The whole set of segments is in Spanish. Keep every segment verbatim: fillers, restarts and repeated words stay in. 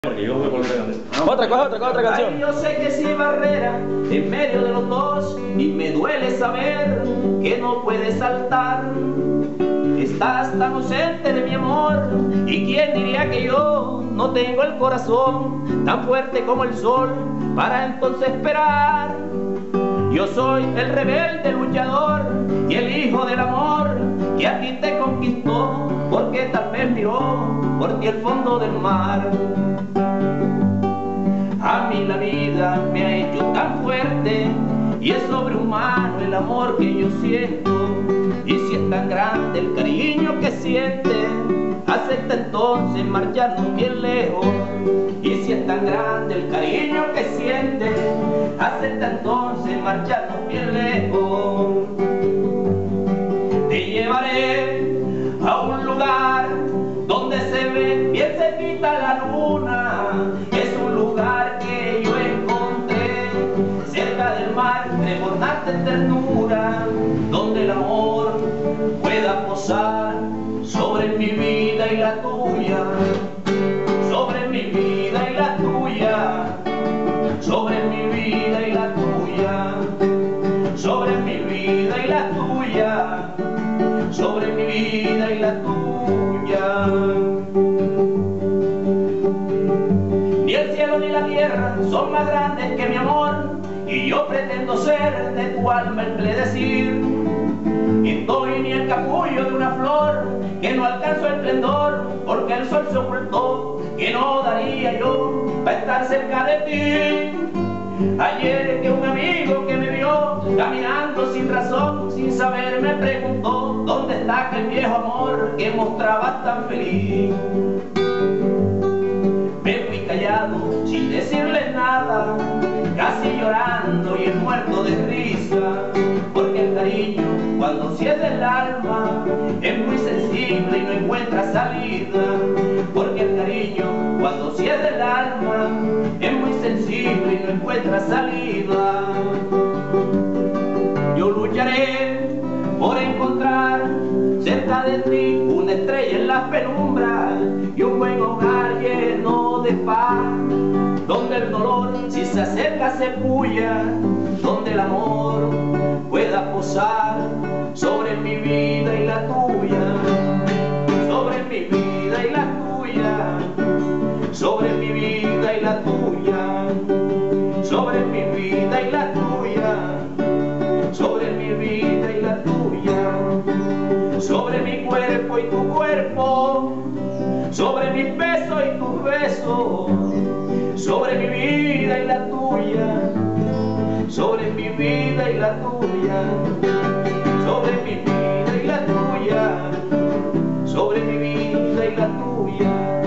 Porque yo voy por otra canción. Otra, coge otra, coge otra canción. Ay, yo sé que sí barrera en medio de los dos y me duele saber que no puedes saltar. Estás tan ausente de mi amor y quién diría que yo no tengo el corazón tan fuerte como el sol para entonces esperar. Yo soy el rebelde luchador y el hijo del amor que a ti te conquistó porque tal vez miró por ti el fondo del mar. A mí la vida me ha hecho tan fuerte y es sobrehumano el amor que yo siento. Y si es tan grande el cariño que siente, acepta entonces marcharnos bien lejos. Y si es tan grande el cariño que siente, acepta entonces marcharnos bien lejos. Te llevaré a un lugar donde se ve bien cerquita la luna. Es un lugar que yo encontré cerca del mar, desbordante en ternura, donde el amor pueda posar sobre mi vida y la tuya, sobre mi vida y la tuya, sobre mi vida y la tuya, sobre mi vida y la tuya, sobre mi vida y la tuya. Ni el cielo ni la tierra son más grandes que mi amor, y yo pretendo ser de tu alma el predecir. Y estoy ni el capullo de una flor que no alcanzó el esplendor, porque el sol se ocultó, que no daría yo para estar cerca de ti. Ayer que un amigo que me vio caminando sin razón, sin saber, me preguntó ¿dónde está aquel viejo amor que mostraba tan feliz? Me fui callado sin decirle nada, casi llorando y el muerto de risa, porque el cariño cuando si es del alma es muy sensible y no encuentra salida. Porque el cariño cuando si es del alma es muy sensible y no encuentra salida. Yo lucharé por encontrar cerca de ti una estrella en las penumbras y un buen hogar lleno de paz, donde el dolor si se acerca se puya, donde el amor pueda posar sobre mi vida y la tuya, sobre mi vida y la tuya, sobre mi vida y la tuya, sobre mi vida y la tuya, sobre mi vida y la tuya, sobre mi cuerpo y tu cuerpo, sobre mis besos y tus besos, sobre mi vida y la tuya, sobre mi vida y la tuya, sobre mi vida y la tuya, sobre mi vida y la tuya,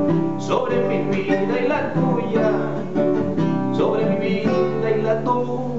sobre mi vida y la tuya, sobre mi vida y la tuya.